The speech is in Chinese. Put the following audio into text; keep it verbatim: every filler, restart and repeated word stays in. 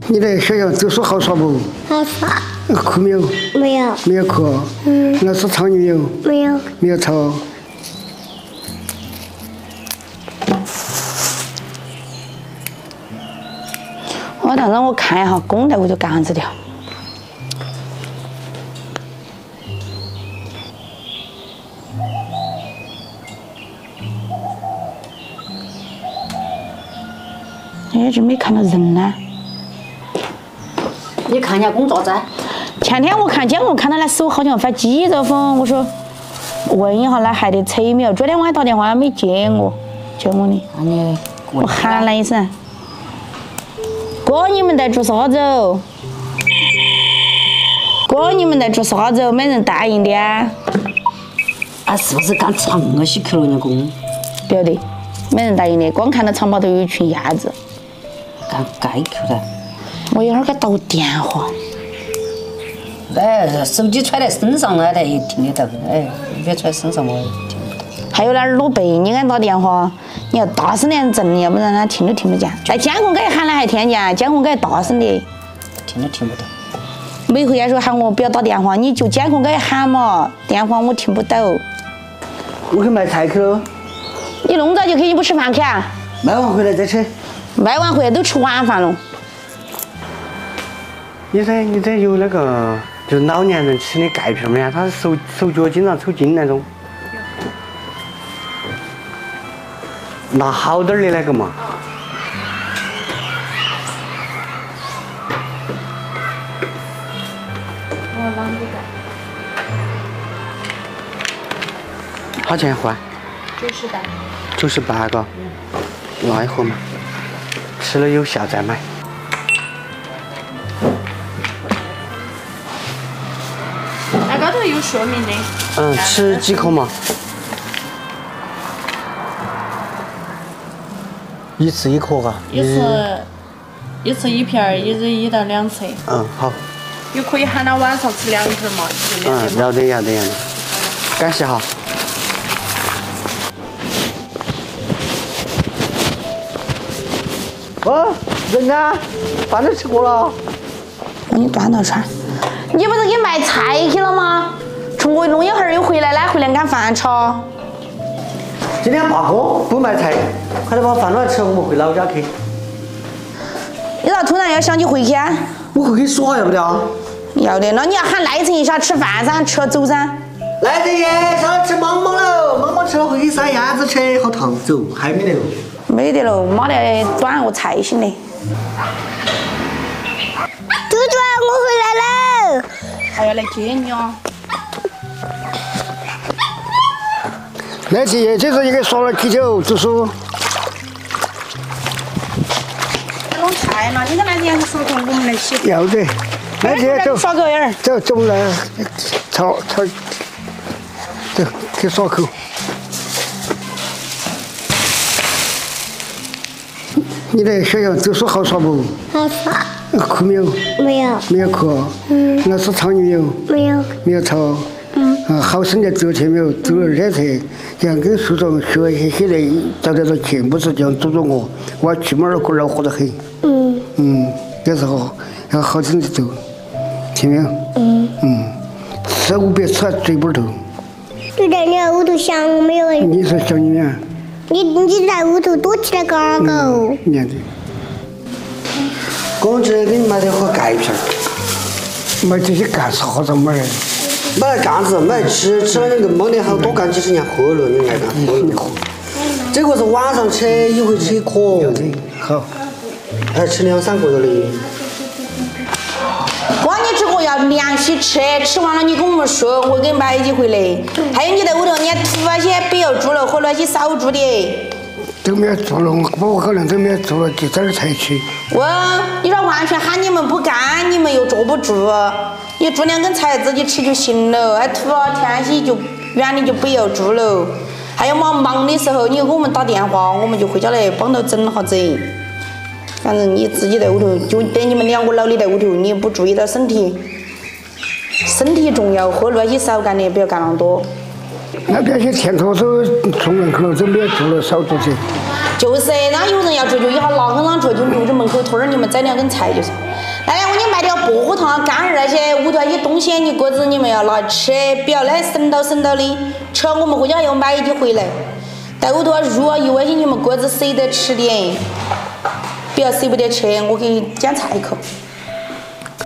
你在学校读书好耍不？ 好耍。 哭没有？ 没有。 没有哭。嗯。老师吵你没有？ 没有。 没有吵。 我等让我看一下公在屋头干啥子的。哎，这没看到人呢。 你看人家公做噻。 前天我看监控看到他手好像发鸡着风，我说问一下他还得扯没有。昨天我还打电话没接我，接我的。 那你我喊了一声。哥，你们在做啥子哦？哥，你们在做啥子哦？没人答应的啊？ 啊，是不是刚长了些去了人家公？ 不要得，没人答应的，光看到长坝头有一群鸭子。 刚该去的。 我一会儿给打电话。 哎，手机揣在身上了，他也听得到。哎，别揣身上我听不到。 还有那耳朵背，你给他打电话，你要大声点震，要不然他听都听不见。在监控该喊了还听见，监控该大声的。 听都听不到。 每回来说喊我不要打电话，你就监控该喊嘛，电话我听不到。 我去卖菜去了。 你弄早就去，你不吃饭去啊？ 卖完回来再吃。 卖完回来都吃晚饭了。 你这你这有那个就是老年人吃的钙片没呀？他手手脚经常抽筋那种。拿好点的那个嘛。 我啷个好钱换？ 九十八。 九十八个。那一盒嘛。吃了有效再买。 那高头有说明的。 嗯，吃几颗嘛？一次一颗嘎。 一次一次一片儿，一日一到两次。 嗯，好。 又可以喊他晚上吃两片嘛， 嗯，要得要得要得，感谢哈。哦，人呢？饭都吃过了。 我给你端到出来。你不是给卖菜去了吗？从我弄一会儿又回来了，回来赶饭吃。 今天罢工不卖菜，快点把饭暖吃，我们回老家去。 你咋突然要想起回去啊？ 我回去耍要不了？ 要得，那你要喊赖成一下吃饭噻，吃了走噻。 赖成爷，上来吃芒芒了，芒芒吃了回去塞鸭子吃，好烫。走，还没得了。 没得了，妈的，端个菜心的。 猪猪，我回来了。 还要来接你哦。 赖成爷，这次你给耍了啤酒读书。 弄菜嘛，你跟赖成爷说说，我们来洗。 要得。赖成爷走。 耍个眼儿。 走走来，炒炒。走，去耍口。你在学校读书好耍不？ 好耍。 哭没有？ 没有。 没有哭。嗯。老师吵你没有？ 没有。 没有吵。嗯。啊，好生的走去没有？走了热车，这样跟书上学习写的早点到去，不是这样阻着我，我要出门儿过恼火得很。 嗯。 嗯，有时候要好生的走，听没有？嗯。嗯。吃五百吃到嘴巴头。 就在你屋头想我没有？ 你说想你啊？ 你你在屋头多起来嘎嘎哦。 你看这。公子给你买点盒钙片。买这些干啥子买？买干子买吃，吃了那个蒙的好多干几十年喝了，你爱干喝了。这个是晚上吃，一回吃一颗。好。还吃两三个了的。 哥，你这个要连续吃，吃完了你跟我们说，我给你买几回来。还有你在屋头，你涂那些不要猪肉和那些烧猪的。 都没有做了，我可能都没有做了，就在这儿才去。 我，你说完全喊你们不干，你们又坐不住，你煮两根菜自己吃就行了。还涂了天气就远的就不要猪了。还有嘛忙的时候，你又给我们打电话，我们就回家来帮到整下子。反正你自己在屋头，就等你们两个老的在屋头，你不注意到身体，身体重要，喝那些少干的不要干那么多。 那边些天头都出门口都没有做了，少做些。 就是那有人要出去，以后拿根上出去，屋子门口突然你们摘两根菜就是。那我给你卖点薄荷糖、干儿那些屋头那些东西，你各自你们要拿吃，不要来省到省到的。吃我们回家要买一点回来。在屋头肉啊，一碗你们各自舍得吃点，不要舍不得吃，我给你捡菜去。